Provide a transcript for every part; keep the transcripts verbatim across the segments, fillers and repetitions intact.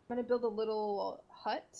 I'm gonna build a little hut.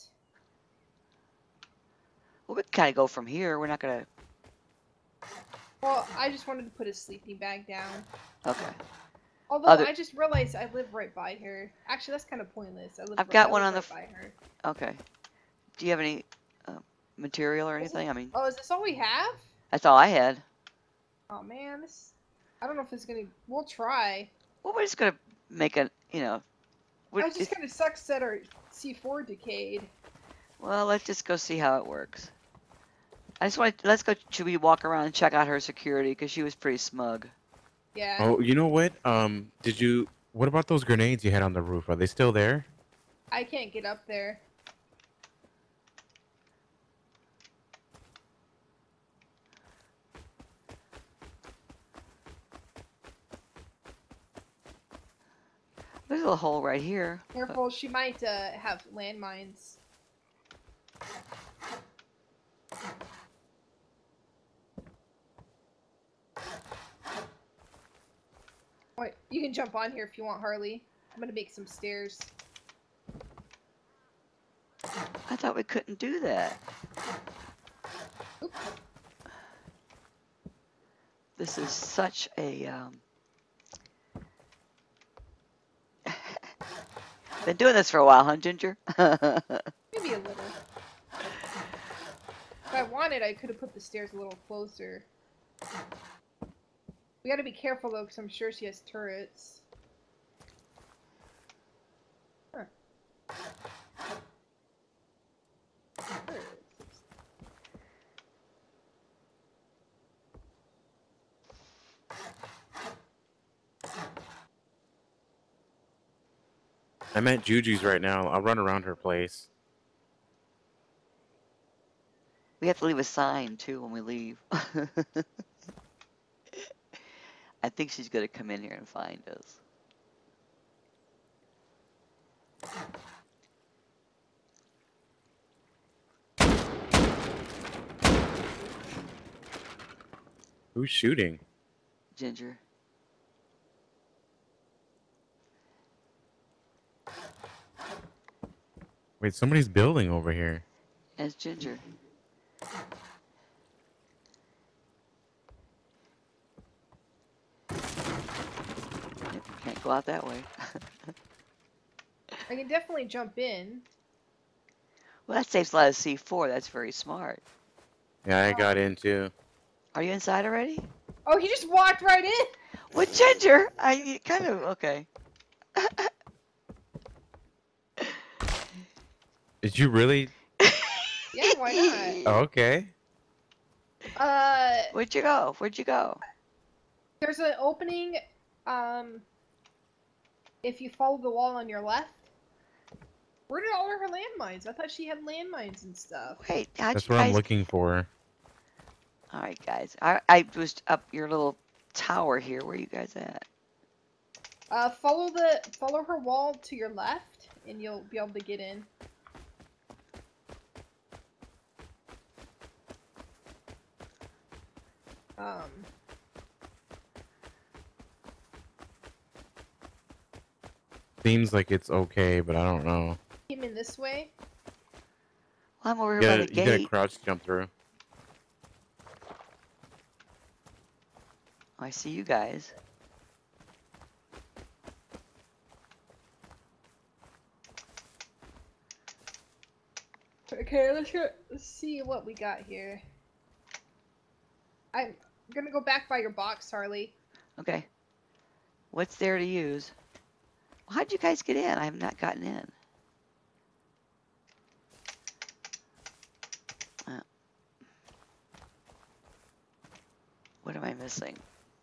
Well, we can kind of go from here. We're not gonna. Well, I just wanted to put a sleeping bag down. Okay. Although Other. I just realized I live right by her. Actually, that's kind of pointless. I live. I've got I one live on the. right by her. Okay. Do you have any uh, material or Is this, anything? I mean, oh, is this all we have? that's all I had. Oh man, this. I don't know if it's gonna. We'll try. Well, we're just gonna make a. You know. We're, I just it's, kind of sucks that our C four decayed. well, let's just go see how it works. I just want. Let's go. Should we walk around and check out her security? Because she was pretty smug. Yeah. Oh, you know what? Um, did you? What about those grenades you had on the roof? Are they still there? I can't get up there. There's a little hole right here. Careful, she might uh, have landmines. Wait, you can jump on here if you want, Harley. I'm gonna make some stairs. I thought we couldn't do that. Oops. This is such a. Um... Been doing this for a while, huh, Ginger? Maybe a little. If I wanted, I could have put the stairs a little closer. We gotta be careful though, because I'm sure she has turrets. Huh. Turrets. I'm at Juju's right now. I'll run around her place. We have to leave a sign too when we leave. I think she's gonna come in here and find us. Who's shooting? Ginger. Wait, somebody's building over here. That's Ginger. Can't go out that way. I can definitely jump in. Well, that saves a lot of C four. That's very smart. Yeah, I got in too. Are you inside already? Oh, he just walked right in! With Ginger? I kind of, okay. Did you really? Yeah, why Oh, okay. not? Uh, Where'd you go? Where'd you go? there's an opening, um, if you follow the wall on your left. Where did all of her landmines? I thought she had landmines and stuff. Wait, how'd That's you what guys... I'm looking for. Alright, guys. I, I was up your little tower here. Where are you guys at? Uh, follow the, follow her wall to your left, and you'll be able to get in. Um... Seems like it's okay, but I don't know. Came in this way. Well, I'm over here You by gotta, the you gotta gate. crouch jump through. I see you guys. Okay, let's, go, let's see what we got here. I'm gonna go back by your box, Harley. Okay. What's there to use? How'd you guys get in? I have not gotten in. Uh, what am I missing?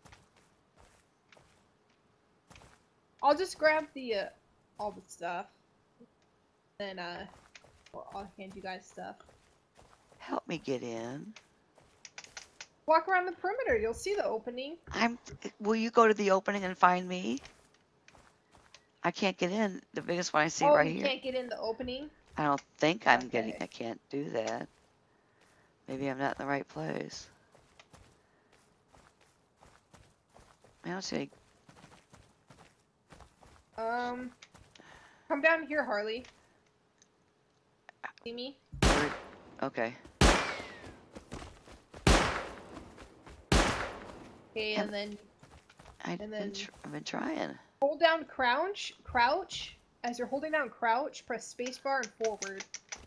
I'll just grab the, uh, all the stuff. Then, uh, well, I'll hand you guys stuff. Help me get in. Walk around the perimeter, you'll see the opening. I'm. Will you go to the opening and find me? I can't get in. The biggest one I see oh, right you here. can't get in the opening? I don't think I'm Okay. getting. I can't do that. Maybe I'm not in the right place. I don't see. Um, Come down here, Harley. See me? Where- Okay. Okay, Yep. and then I've And been then- tr I've been trying. hold down crouch. Crouch. As you're holding down crouch, press spacebar and forward.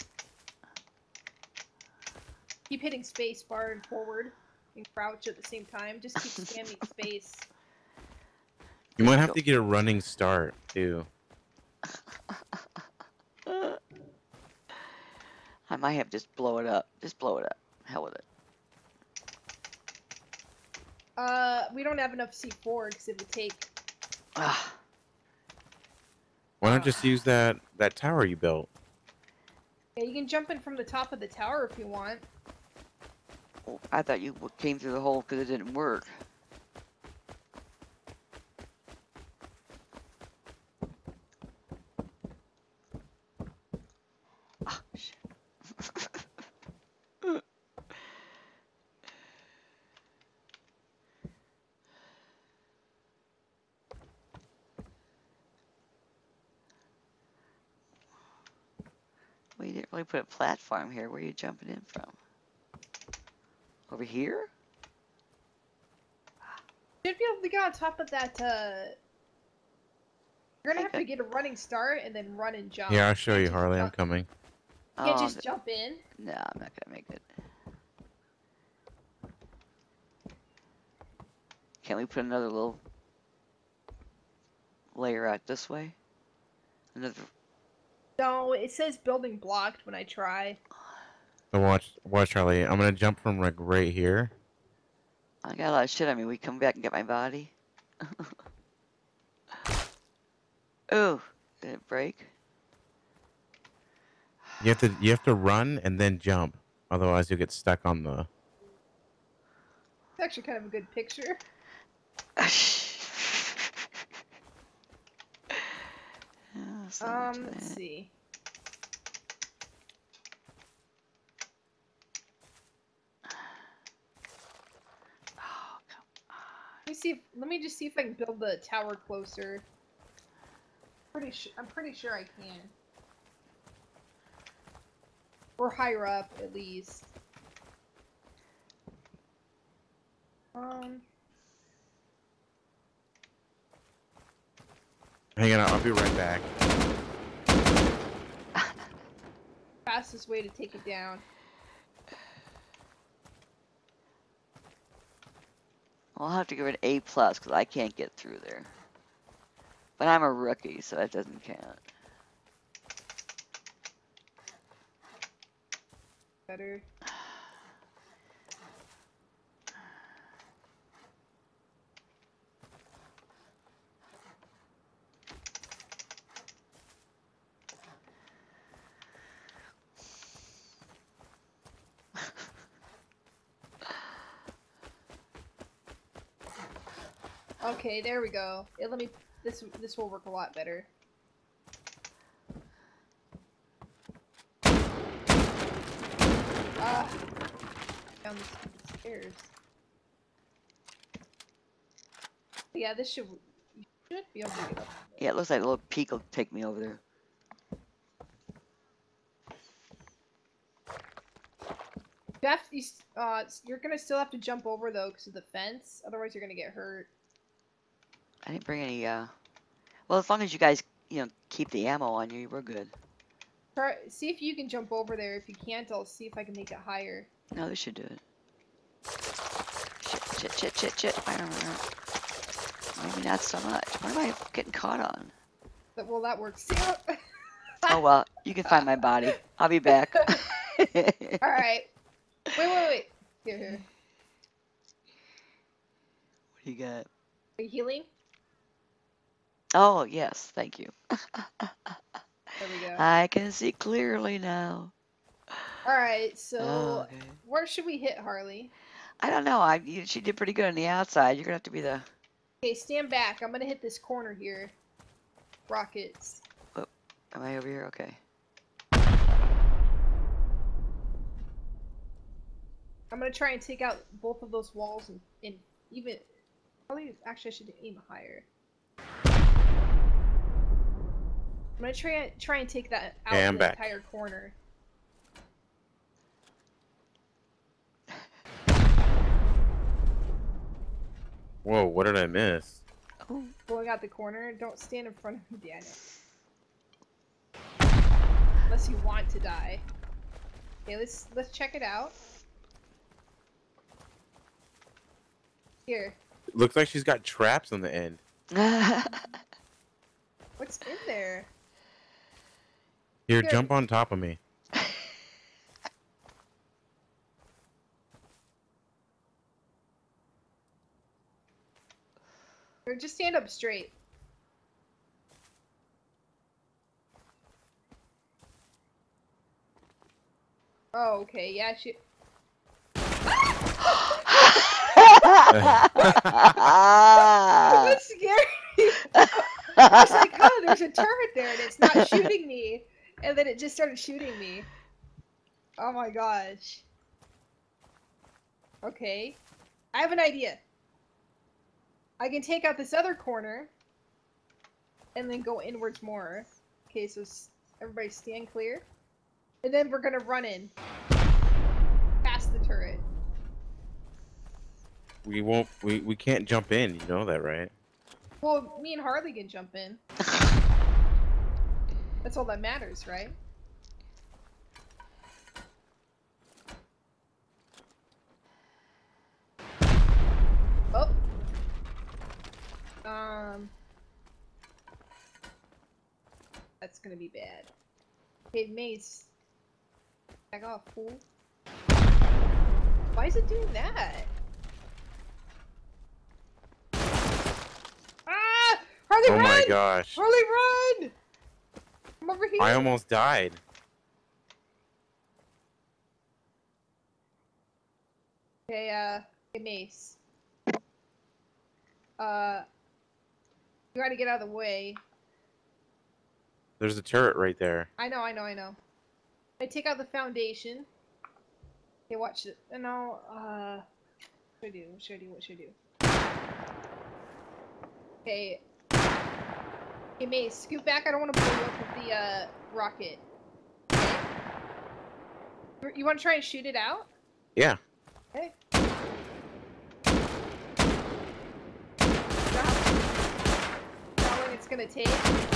Keep hitting spacebar and forward and crouch at the same time. Just keep spamming space. You might have to get a running start too. I might have to just blow it up. Just blow it up. Hell with it. Uh, we don't have enough C four because it would take. Ah, Why not just use that that tower you built? Yeah, you can jump in from the top of the tower if you want. I thought you w- came through the hole because it didn't work. Ah, shit. Well, you didn't really put a platform here. Where are you jumping in from? Over here? Should be able to get on top of that. Uh, you're gonna have Okay. to get a running start and then run and jump. Yeah, I'll show can't you, just Harley. I'm jump- coming. You can't Oh, just th- jump in. no, I'm not gonna make it. Can't we put another little layer out this way? Another. No, it says building blocked when I try. So watch, watch, Harley. I'm gonna jump from like right here. I got a lot of shit on me. We come back and get my body. Ooh, did it break? You have to, you have to run and then jump. Otherwise, you'll get stuck on the. It's actually kind of a good picture. Oh, so much Um, of let's that. see. Oh, come on. Let me see. If, let me just see if I can build the tower closer. Pretty sure. I'm pretty sure I can. Or higher up, at least. Um. Hang on, I'll be right back. Fastest way to take it down. I'll have to give it an A plus because I can't get through there. But I'm a rookie, so that doesn't count. Better. Okay, there we go. It, let me. This this will work a lot better. Ah, down the stupid stairs. Yeah, this should you should be able to get up. Yeah, it looks like a little peak will take me over there. You have to. You s- Uh, you're gonna still have to jump over though, because of the fence. Otherwise, you're gonna get hurt. I didn't bring any, uh... Well, as long as you guys, you know, keep the ammo on you, we're good. Try. See if you can jump over there. If you can't, I'll see if I can make it higher. No, this should do it. Shit, shit, shit, shit, shit. I don't know. Maybe not so much. What am I getting caught on? But well, that works. Oh, well, you can find my body. I'll be back. All right. Wait, wait, wait. Here, here. What do you got? Are you healing? Oh, yes, thank you. There we go. I can see clearly now. All right. So, Oh, okay. where should we hit Harley? I don't know. I you, she did pretty good on the outside. You're gonna have to be the. Okay, stand back. I'm gonna hit this corner here. Rockets. Am I over here? Okay. I'm gonna try and take out both of those walls and, and even. Probably, actually, I should aim higher. I'm gonna try try and take that out Okay, of I'm the back. entire corner. Whoa, what did I miss? Oh. Blowing out the corner. Don't stand in front of me, Daniel. Unless you want to die. Okay, let's let's check it out. Here. Looks like she's got traps on the end. What's in there? Here, Here. jump on top of me. Or just stand up straight. Oh, okay. Yeah, she. That's scary. I was like, oh, there's a turret there and it's not shooting me. And then it just started shooting me. Oh my gosh. Okay. I have an idea. I can take out this other corner and then go inwards more. Okay, so everybody stand clear. And then we're gonna run in. Past the turret. We won't. We we can't jump in. You know that, right? Well, me and Harley can jump in. That's all that matters, right? Oh. Um. That's gonna be bad. Okay, Mace. Back off, fool. Why is it doing that? Ah! Harley, Oh run! my gosh! Harley, run! I'm over here. I almost died. Okay, uh, hey, Mace. Uh, you gotta get out of the way. There's a turret right there. I know, I know, I know. I take out the foundation. Okay, watch it. And I'll, uh, what should I do? What should I do? What should I do? Okay. Hey, Mace, scoot back. I don't want to blow you up with the, uh, rocket. Okay? You want to try and shoot it out? Yeah. Okay. You know how, how long it's gonna take?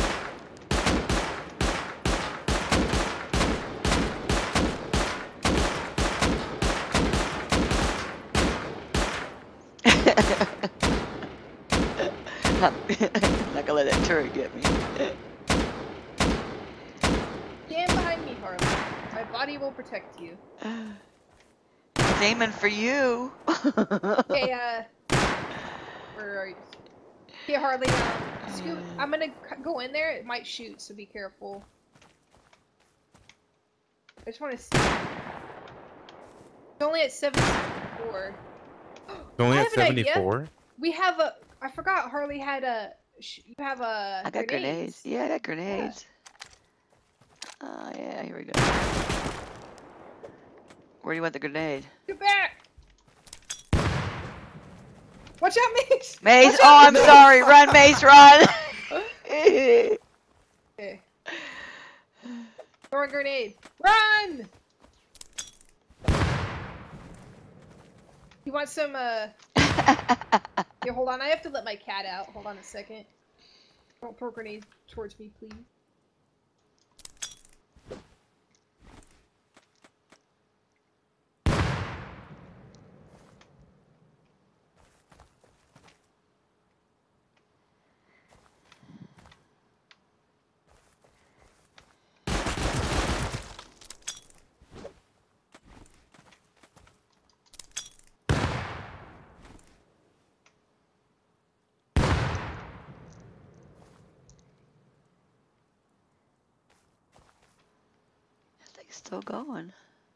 I'm not gonna let that turret get me. Stand behind me, Harley. My body will protect you. It's aiming for you. Okay, uh... Where are you? Okay, Harley, um, scoot. I'm gonna go in there. It might shoot, so be careful. I just want to see. It's only at seventy-four. It's only I at have an idea. seventy-four. We have a... I forgot Harley had a... You have a... I got grenades. grenades. Yeah, I got grenades. Oh, uh, yeah, here we go. Where do you want the grenade? Get back! Watch out, Mace! Mace! Watch Oh, out, I'm sorry! Run, Mace, run! Okay. Throw a grenade. Run! You want some, uh... Here, hold on. I have to let my cat out. Hold on a second. Don't throw grenades towards me, please. Thing's still going.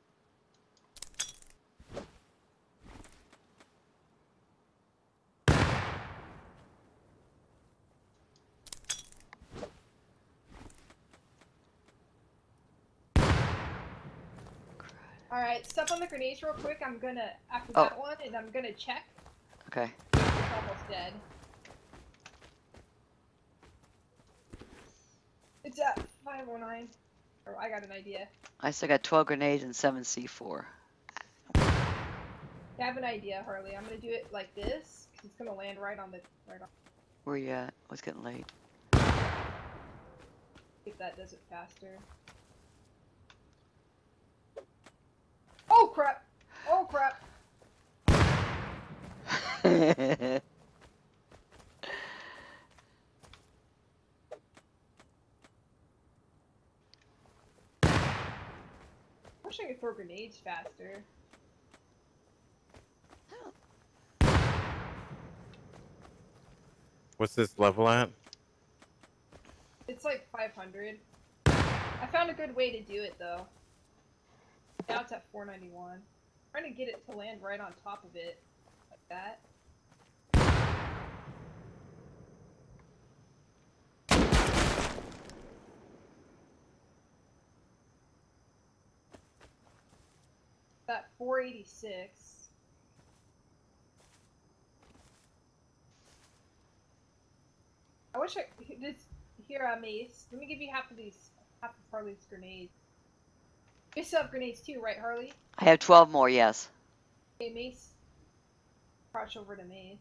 Alright, step on the grenades real quick. I'm gonna, after Oh. that one, and I'm gonna check. Okay. It's almost dead. It's It's at five oh nine. Oh, I got an idea. I still got twelve grenades and seven C four. I have an idea, Harley. I'm gonna do it like this. 'Cause it's gonna land right on the right on. Where you at? Oh, it's getting late. If that does it faster. Oh crap! Oh crap! I wish I could throw grenades faster. What's this level at? It's like five hundred. I found a good way to do it though. Now it's at four ninety-one. I'm trying to get it to land right on top of it. Like that. At four eighty-six. I wish I this here, uh, Mace. Let me give you half of these, half of Harley's grenades. You still have grenades too, right, Harley? I have twelve more, yes. Okay, Mace. Crouch over to Mace.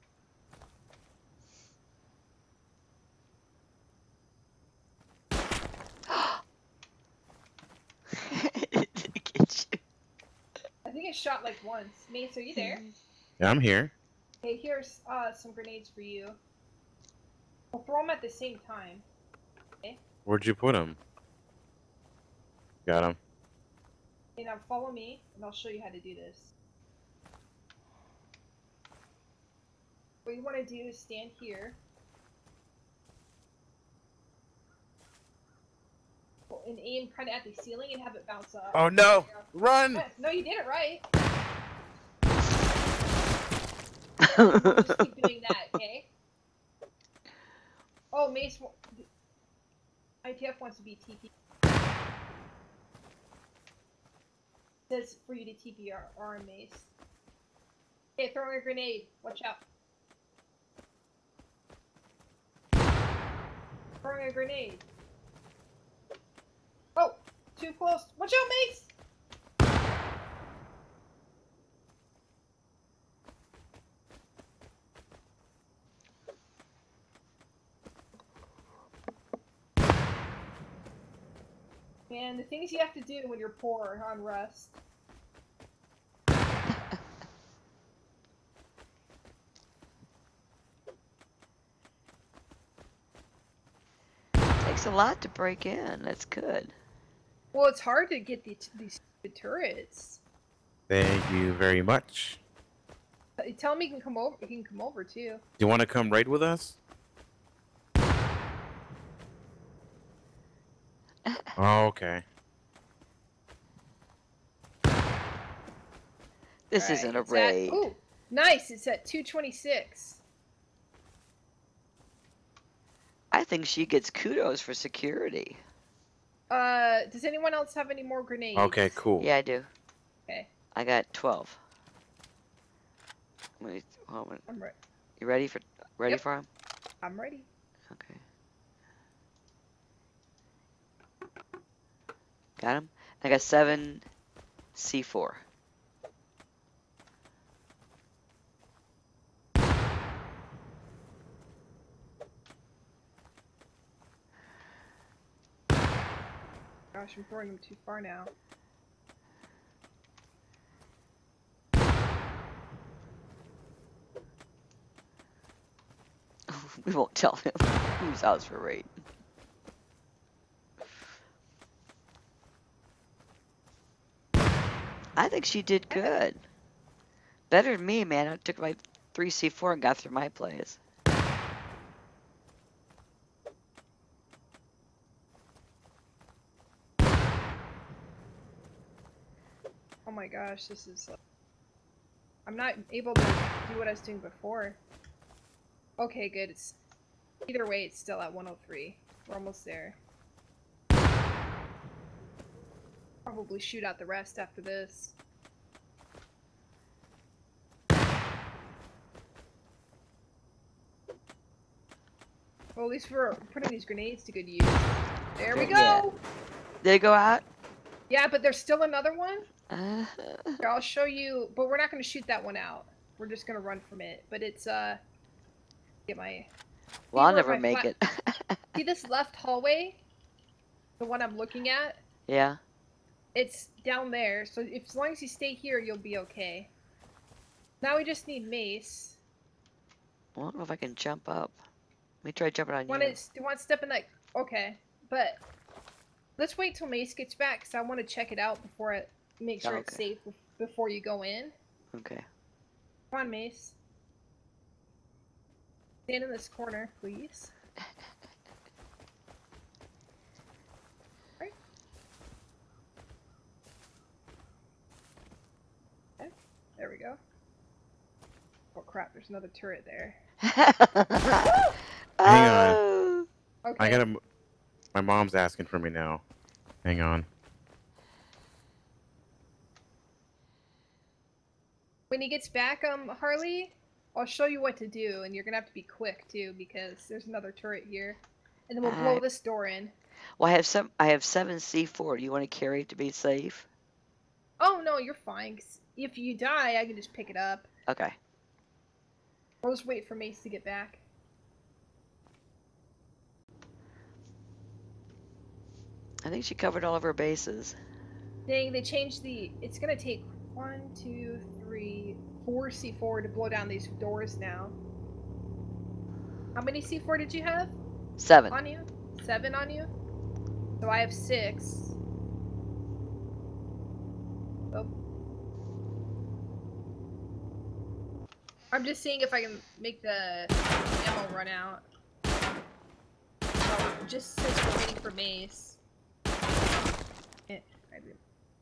Get you. I think it shot like once. Mace, are you there? Yeah, I'm here. Okay, here's uh, some grenades for you. We'll throw them at the same time. Okay? Where'd you put them? Got him. Okay, now follow me, and I'll show you how to do this. What you want to do is stand here. And aim kind of at the ceiling and have it bounce up. Oh no! Run! Yeah, no, you did it right. Oh, Just keep doing that, okay? Oh, Mace. I T F wants to be T P. Says for you to T P R, R and Mace. Okay, throwing a grenade. Watch out. Throwing a grenade. Oh, too close. Watch out, Mace! Man, the things you have to do when you're poor on Rust. takes a lot to break in. That's good. Well, it's hard to get the, these stupid turrets. Thank you very much. Uh, Tell him he can come over. He can come over too. Do you want to come raid with us? Oh, okay. This Alright, isn't a it's at- raid. Ooh, nice. It's at two twenty-six. I think she gets kudos for security. Uh, does anyone else have any more grenades? Okay, cool. Yeah, I do. Okay, I got twelve. Wait, hold on. I'm ready. You ready for ready Yep. for him? I'm ready. Okay. Got him. I got seven C four. Gosh, I'm throwing them too far now. We won't tell him whose house we're raiding. I think she did good. Better than me, man. I took my three C four and got through my plays. Oh my gosh, this is. Like... I'm not able to do what I was doing before. Okay, good. It's either way, it's still at one oh three. We're almost there. Probably shoot out the rest after this. Well, at least we're putting these grenades to good use. There we There- yeah. go. Did it go out? Yeah, but there's still another one. Uh, Here, I'll show you, but we're not going to shoot that one out. We're just going to run from it. But it's, uh, get my... well, I'll where never my make flat- it. See this left hallway? The one I'm looking at? Yeah. It's down there, so if, as long as you stay here, you'll be okay. Now we just need mace. I don't know if I can jump up. Let me try jumping on Want you. to, do you want to step in that? Okay, but let's wait till Mace gets back, because I want to check it out before I make sure it's Okay. safe before you go in. Okay. Come on, Mace. Stand in this corner, please. Right. Okay, there we go. Oh crap, there's another turret there. Hang on. Oh. Okay. I gotta. My mom's asking for me now. Hang on. When he gets back, um, Harley, I'll show you what to do, and you're gonna have to be quick too, because there's another turret here, and then we'll blow Alright. this door in. Well, I have some. I have seven C four. Do you want to carry it to be safe? Oh no, you're fine. 'Cause if you die, I can just pick it up. Okay. We'll just wait for Mace to get back. I think she covered all of her bases. Dang, they changed the. It's gonna take one, two, three, four C four to blow down these doors now. How many C four did you have Seven. on you? Seven on you? So I have six. Oh. I'm just seeing if I can make the ammo run out. Oh, just since we're waiting for Mace. Eh, I did.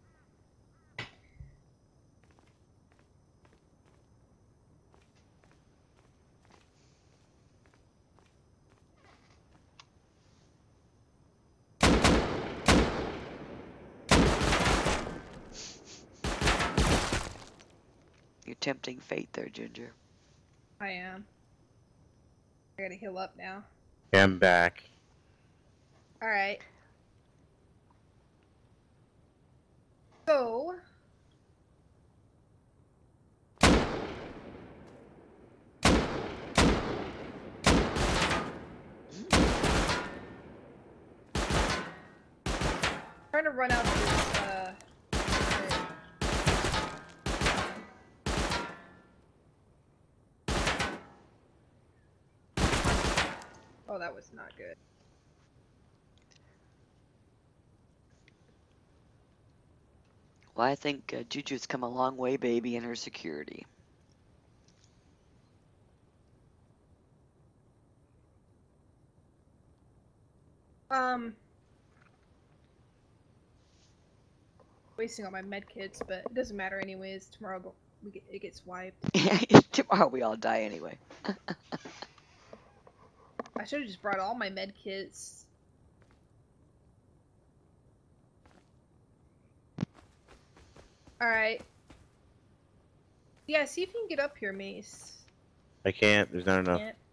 You're tempting fate there, Ginger. I am. I gotta heal up now. Yeah, I'm back. Alright. So... trying to run out of this, uh... oh, that was not good. Well, I think uh, Juju's come a long way, baby, in her security. Um... wasting all my med kits, but it doesn't matter anyways. Tomorrow go- we get, it gets wiped. Tomorrow we all die anyway. I should have just brought all my med kits. Alright. Yeah, see if you can get up here, Mace. I can't. There's not enough. Can't.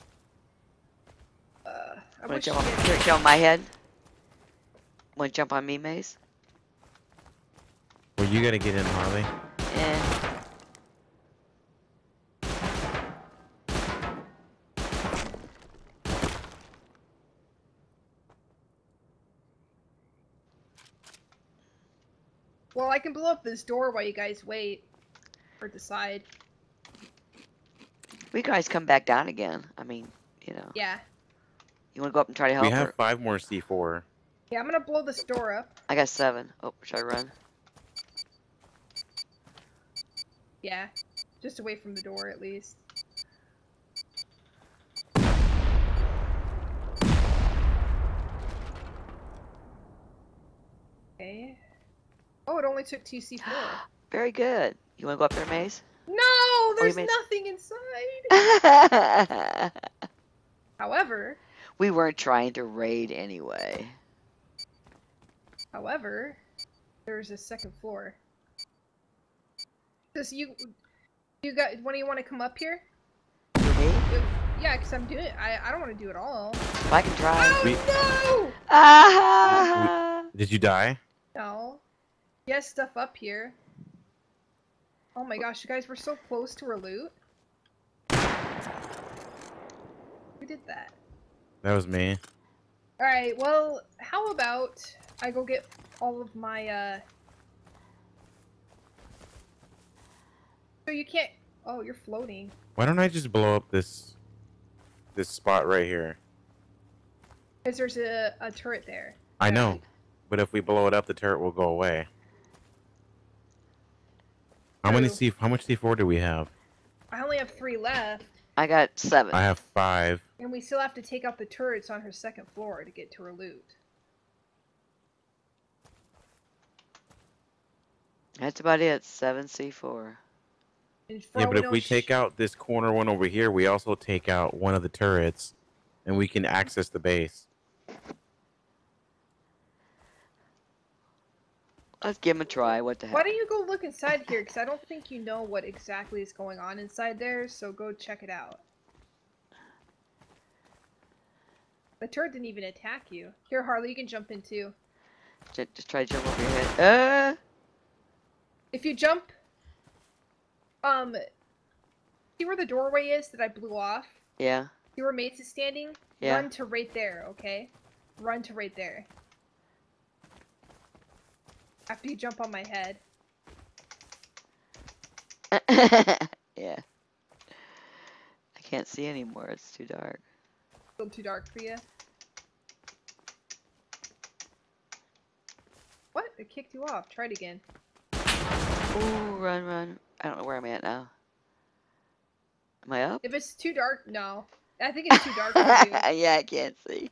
Uh, I Want wish to you jump, on- could- here, jump on my head? Want to jump on me, Mace? Well, you gotta get in, Harley. Eh. Well, I can blow up this door while you guys wait. Or decide. We can always come back down again. I mean, you know. Yeah. You want to go up and try to help We have her? five more C four. Yeah, I'm gonna blow this door up. I got seven. Oh, should I run? Yeah. Just away from the door, at least. Okay. Oh, it only took two C four. Very good. You want to go up there, Maze? No! There's made- nothing inside! However, We weren't trying to raid anyway. however, there's a second floor. Does you, you got, when do you want to come up here? For me? You- Yeah, because I'm doing. I I don't want to do it all. I can try. Oh We- no! Ah! Did you die? No. He has stuff up here. Oh my gosh, you guys were so close to her loot. Who did that? That was me. Alright, well, how about I go get all of my, uh... So you can't... Oh, you're floating. Why don't I just blow up this this spot right here? Because there's a, a turret there. I know, but if we blow it up, the turret will go away. How many True. C? How much C four do we have? I only have three left, I got seven. I have five. and we still have to take out the turrets on her second floor to get to her loot. That's about it. Seven C four. And for Yeah, all but if know, we sh- take out this corner one over here, we also take out one of the turrets, and we can access the base. Let's give him a try. What the heck? Why don't you go look inside here? Because I don't think you know what exactly is going on inside there, so go check it out. The turret didn't even attack you. Here, Harley, you can jump in too. J- Just try to jump over your head. Uh! If you jump, um, see where the doorway is that I blew off? Yeah. See where Mace is standing? Yeah. Run to right there, okay? Run to right there. After you jump on my head. Yeah. I can't see anymore. It's too dark. Still too dark for you. What? It kicked you off. Try it again. Ooh, run, run. I don't know where I'm at now. Am I up? If it's too dark, no. I think it's too dark for you. Yeah, I can't see.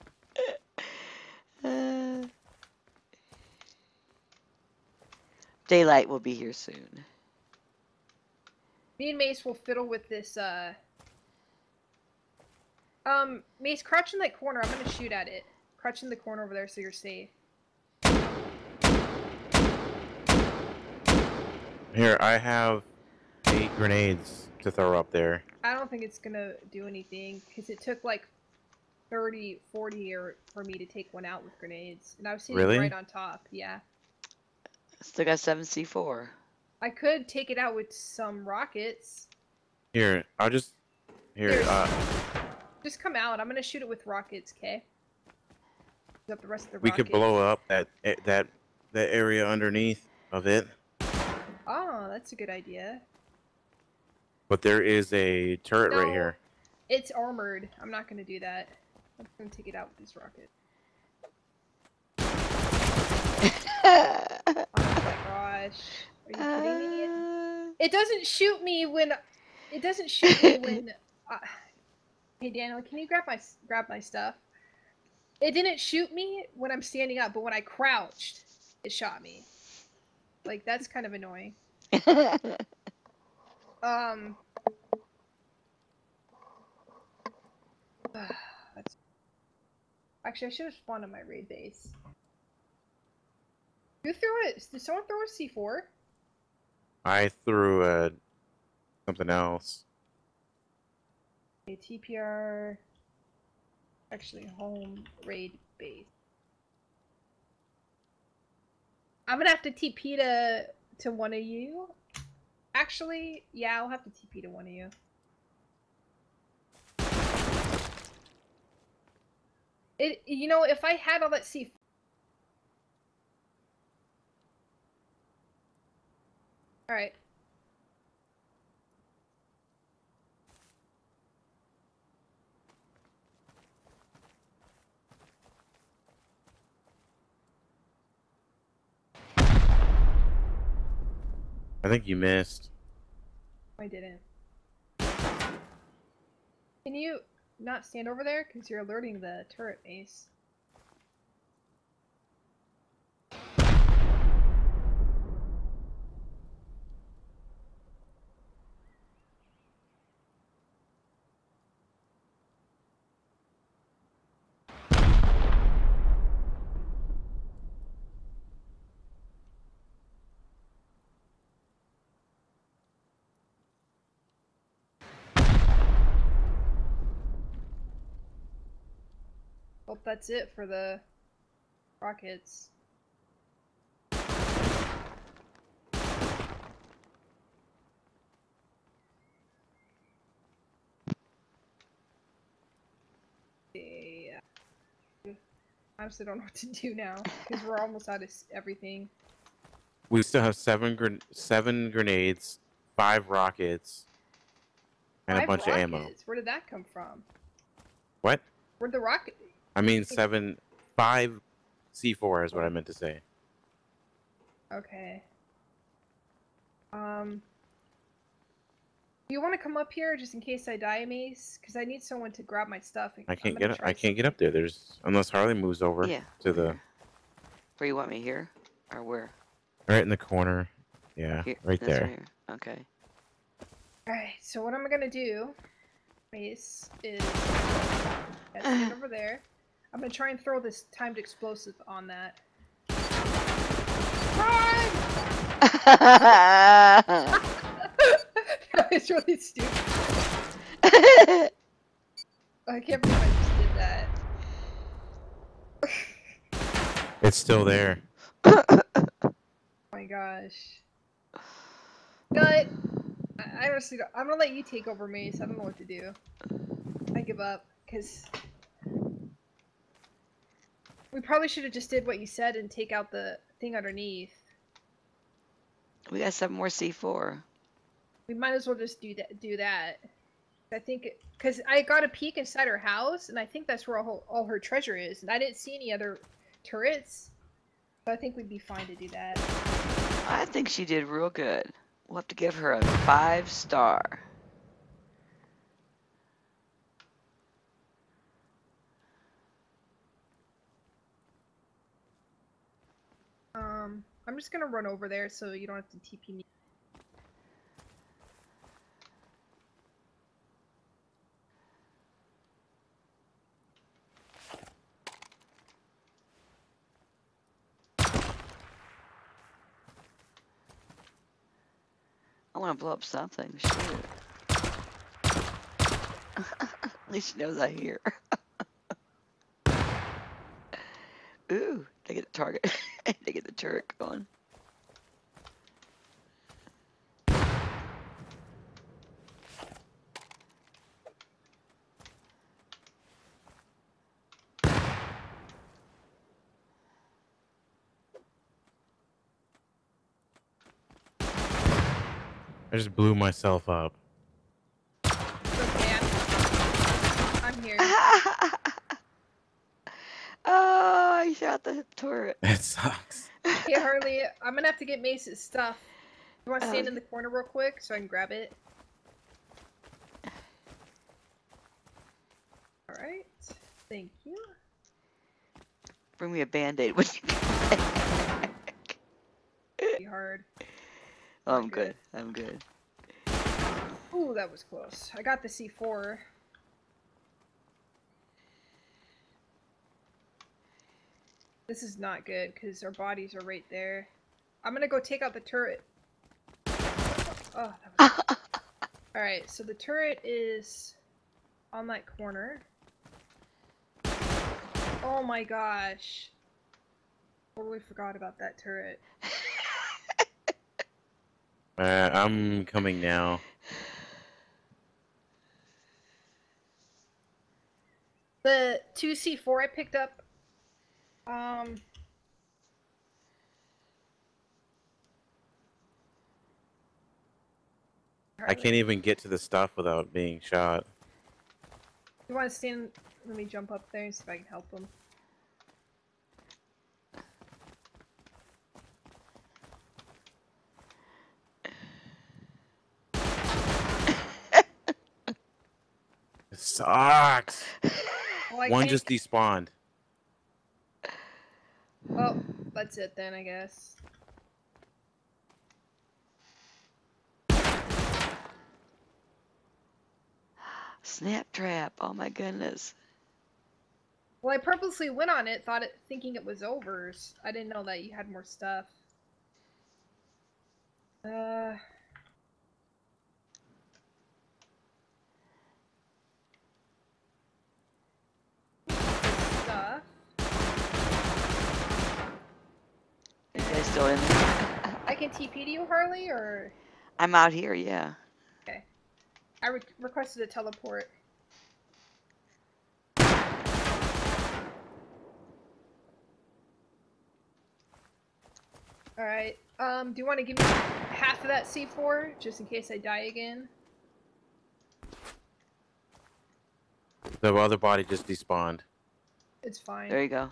Uh, daylight will be here soon. Me and Mace will fiddle with this, uh... Um, Mace, crouch in that corner. I'm gonna shoot at it. Crouch in the corner over there so you're safe. Here, I have eight grenades to throw up there. I don't think it's gonna do anything, because it took like thirty, forty or for me to take one out with grenades. And I was sitting Really? right on top, yeah. Still got seven C four. I could take it out with some rockets. Here, I'll just... Here, Here. uh... Just come out. I'm gonna shoot it with rockets, okay? Up the rest of the we rockets. could blow up that that that area underneath of it. Oh, that's a good idea. But there is a turret No. right here. It's armored. I'm not gonna do that. I'm gonna take it out with this rocket. Oh my gosh. Are you kidding me? Uh, It doesn't shoot me when... It doesn't shoot me when... Uh... Hey, Daniel, can you grab my grab my stuff? It didn't shoot me when I'm standing up, but when I crouched, it shot me. Like, that's kind of annoying. Um... that's... Actually, I should have spawned on my raid base. Who threw it? Did someone throw a C four? I threw uh, something else. A T P R... Actually, home raid base. I'm gonna have to T P to, to one of you. Actually, yeah, I'll have to T P to one of you. It, you know, if I had all that C four... Alright. I think you missed. I didn't. Can you not stand over there? Because you're alerting the turret, Ace. if that's it for the rockets. Yeah. I honestly don't know what to do now because we're almost out of everything. We still have seven gren seven grenades, five rockets, and Five a bunch rockets? of ammo. Where did that come from? What? Where'd the rocket? I mean seven, five C four is what I meant to say. Okay. Um. Do you want to come up here just in case I die, Mace? Because I need someone to grab my stuff. I can't I'm get gonna up. try I can't get up there. There's unless Harley moves over Yeah. to the Where? Where you want me here, or where? right in the corner. Yeah, Here. right This there. Right here. Okay. Alright, so what I'm gonna do, Mace, is yeah, stand over there. I'm gonna try and throw this timed explosive on that. Run! That was really stupid. I can't believe I just did that. It's still there. Oh my gosh. But I, I honestly don't, I'm gonna let you take over, Mace. I don't know what to do. I give up, because we probably should have just did what you said and take out the thing underneath. We got seven more C four. We might as well just do that. Do that. I think, because I got a peek inside her house, and I think that's where all, all her treasure is, and I didn't see any other turrets. So I think we'd be fine to do that. I think she did real good. We'll have to give her a five star. Um, I'm just gonna run over there so you don't have to T P me. I want to blow up something. Shoot. At least she knows I hear. Ooh, they get the target. They get the turret going. I just blew myself up. It's okay, I'm, I'm here. Oh, I shot the turret. That sucks. Hey Harley, I'm gonna have to get Mace's stuff. You want to stand Oh. in the corner real quick so I can grab it? Alright. Thank you. Bring me a band-aid when you come back. Be hard. Oh, I'm Not good. I'm good. Ooh, that was close. I got the C four. This is not good because our bodies are right there. I'm gonna go take out the turret. Oh, that was Alright, so the turret is on that corner. Oh my gosh. Totally forgot about that turret. Uh, I'm coming now. The two C four I picked up, um... I can't even get to the stuff without being shot. You want to stand? Let me jump up there and see if I can help them. It sucks. Well, I One can't- just despawned. Oh, that's it then, I guess. Snap trap. Oh my goodness. Well, I purposely went on it, thought it, thinking it was over. I didn't know that you had more stuff. Uh. Stuff. stuff. You guys still in there? I can T P to you, Harley, or I'm out here, yeah. okay. I re requested a teleport. All right. Um, do you want to give me half of that C four just in case I die again? The other body just despawned. It's fine. There you go.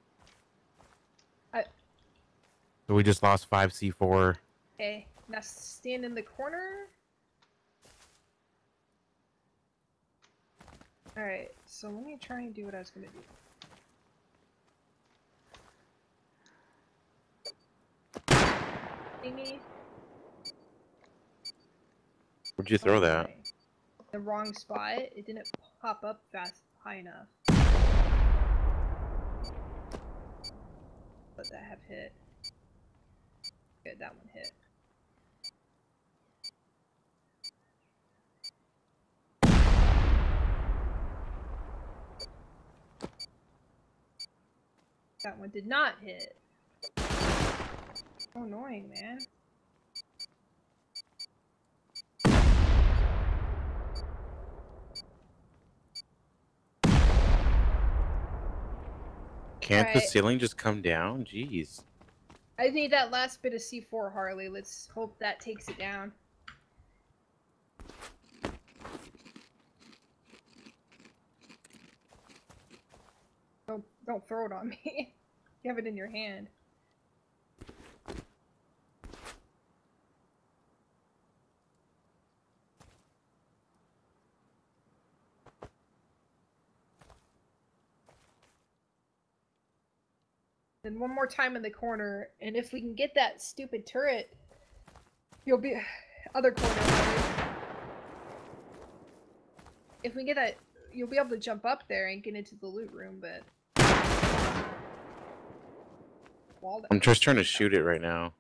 I So we just lost five C four. okay. Now stand in the corner. All right. So let me try and do what I was gonna do. Thingy. Where'd you throw that? Okay. The wrong spot. It didn't pop up fast high enough. Let that have hit. Good, that one hit. That one did not hit. So annoying, man. Can't the Alright. ceiling just come down? Jeez. I need that last bit of C four, Harley. Let's hope that takes it down. Don't don't throw it on me. You have it in your hand. Then one more time in the corner, and if we can get that stupid turret, you'll be other corner. Harley. If we get that, you'll be able to jump up there and get into the loot room, but wall I'm just trying to shoot it right now.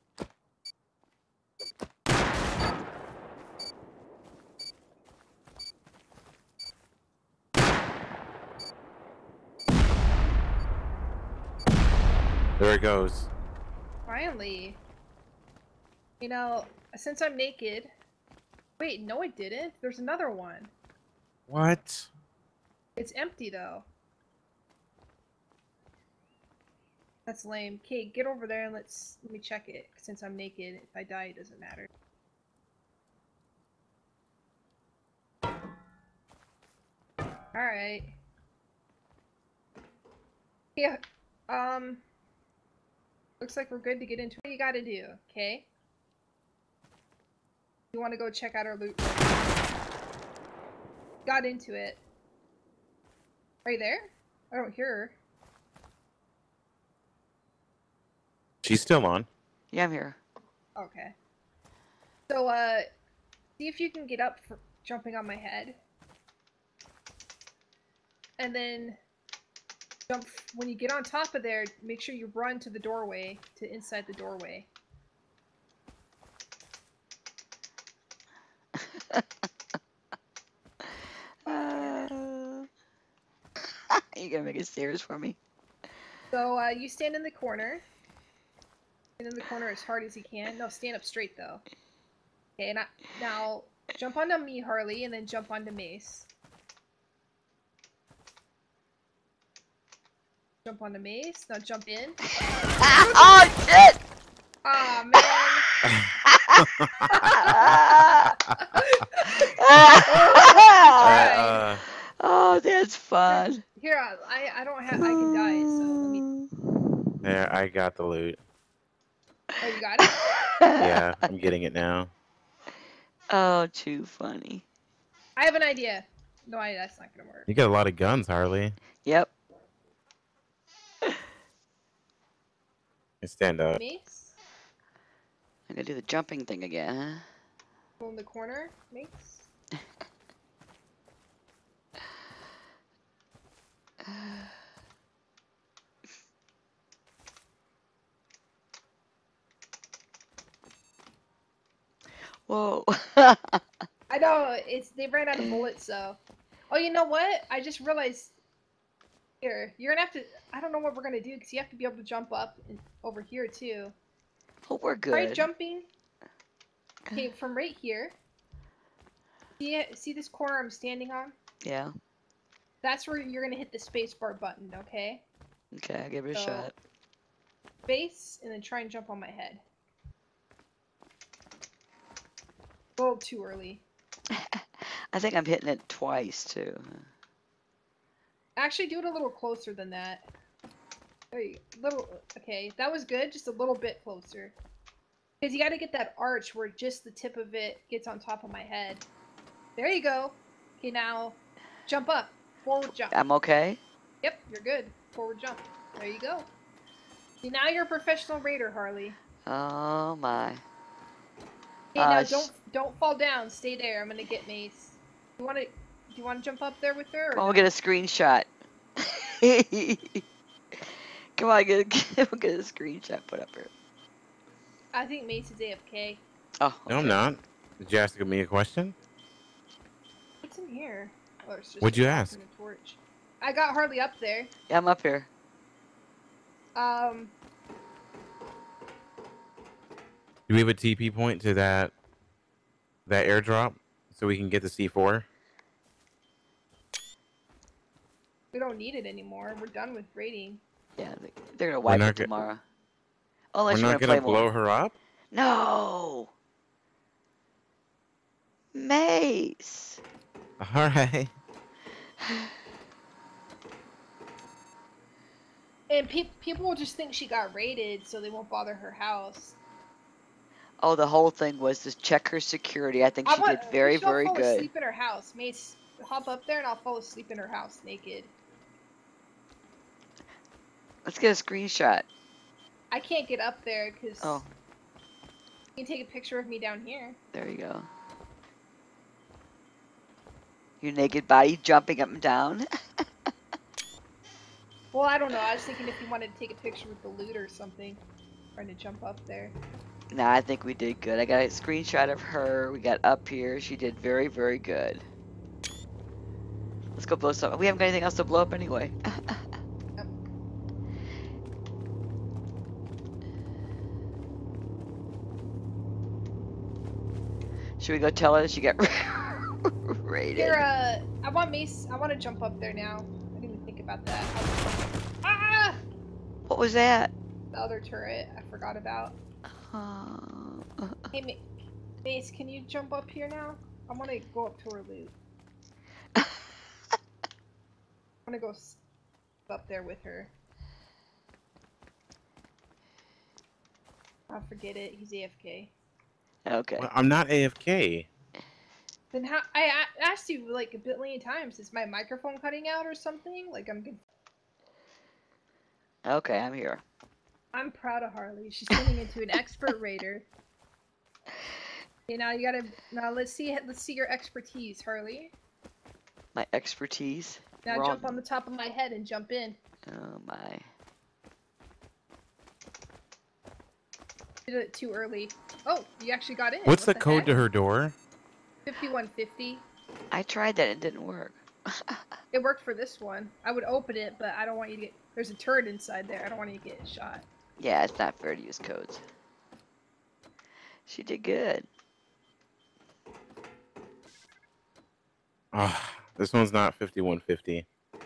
There it goes. Finally. You know, since I'm naked. Wait, no it didn't. There's another one. What? It's empty though. That's lame. Okay, get over there and let's let me check it. Since I'm naked, if I die, it doesn't matter. Alright. Yeah. Um. Looks like we're good to get into what you gotta do, okay? You wanna go check out our loot room. Got into it. Are you there? I don't hear her. She's still on. Yeah, I'm here. Okay. So, uh, see if you can get up for jumping on my head. And then jump when you get on top of there, make sure you run to the doorway, to inside the doorway. uh, you gonna make it serious for me? So, uh, you stand in the corner. Stand in the corner as hard as you can. No, stand up straight though. Okay, and I, now jump onto me, Harley, and then jump onto Mace. Jump onto Mace. Now jump in. Oh shit! Aw, man. Uh, Oh, that's fun. Here, I I don't have I can die, so let me. there, I got the loot. Oh, you got it. Yeah, I'm getting it now. Oh, too funny. I have an idea. No, I, that's not gonna work. You got a lot of guns, Harley. Yep. Stand up. Mace. I'm gonna do the jumping thing again. Go in the corner. Mace. Whoa. I know it's they ran out of bullets, so. Oh, you know what? I just realized Here, you're gonna have to. I don't know what we're gonna do because you have to be able to jump up and over here too. Oh, we're Try good. jumping. Okay, from right here. See, see this corner I'm standing on? Yeah. That's where you're gonna hit the spacebar button. Okay. Okay, I'll give it a So, shot. Space, and then try and jump on my head. A little too early. I think I'm hitting it twice too. Actually, do it a little closer than that. There you go. Little. Okay, that was good. Just a little bit closer. Because you got to get that arch where just the tip of it gets on top of my head. There you go. Okay, now jump up. Forward jump. I'm okay. Yep, you're good. Forward jump. There you go. See, now you're a professional raider, Harley. Oh my. Okay, Uh, now sh- don't don't fall down. Stay there. I'm gonna get Mace. You want to? Do you want to jump up there with her? Or Come on, we'll no? get a screenshot. Come on, get, get, we'll get a screenshot put up here. I think Mace is A F K. Oh, okay. No, I'm not. Did you ask me a question? What's in here? Oh, it's just What'd a you rock ask? and a torch. I got Harley up there. Yeah, I'm up here. Um, Do we have a T P point to that that airdrop so we can get the C four? we don't need it anymore. We're done with raiding. Yeah, they, they're gonna We're wipe not it go- tomorrow. Unless We're you're not gonna gonna play blow more. her up? No. Mace. Alright. And pe people will just think she got raided, so they won't bother her house. Oh, the whole thing was to check her security. I think I she want, did very, we should all very fall good. asleep in her house. Mace, hop up there and I'll fall asleep in her house naked. Let's get a screenshot. I can't get up there because Oh, you can take a picture of me down here. there you go. Your naked body jumping up and down. Well, I don't know. I was thinking if you wanted to take a picture with the loot or something. Trying to jump up there. Nah, I think we did good. I got a screenshot of her. We got up here. She did very, very good. Let's go blow some. We haven't got anything else to blow up anyway. Yep. Should we go tell her that she got raided? Here, uh, I want Mace. I want to jump up there now. I didn't even think about that. Ah! What was that? The other turret I forgot about. Uh, Hey, Ma Mace, can you jump up here now? I want to go up to her loot. I want to go s up there with her. I'll forget it. He's A F K. okay. Well, I'm not A F K. Then how? I a asked you like a billion times. Is my microphone cutting out or something? Like I'm. Conf Okay, I'm here. I'm proud of Harley. She's turning into an expert raider. Okay, now you gotta. Now let's see. Let's see your expertise, Harley. My expertise. Now Wrong. jump on the top of my head and jump in. Oh my. Did it too early. Oh, you actually got in. What's What the code heck? to her door? fifty-one fifty. I tried that. It didn't work. It worked for this one. I would open it, but I don't want you to get. There's a turret inside there. I don't want you to get shot. Yeah, it's not fair to use codes. She did good. Ah, this one's not fifty-one fifty.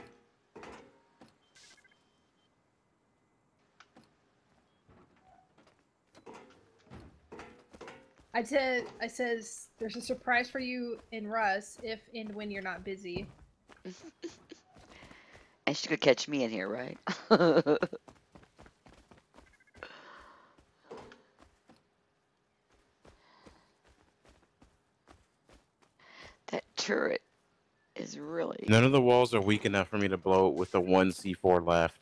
I said, I says, there's a surprise for you in Russ if and when you're not busy. And she could catch me in here, right? That turret is really... None of the walls are weak enough for me to blow it with the one C four left.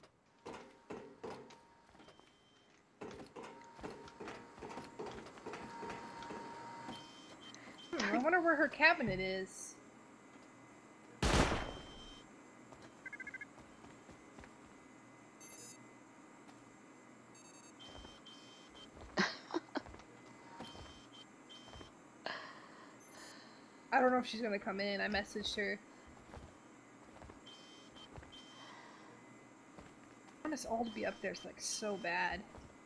Hmm, I wonder where her cabinet is. I don't know if she's gonna come in. I messaged her. us all to be up there is like so bad.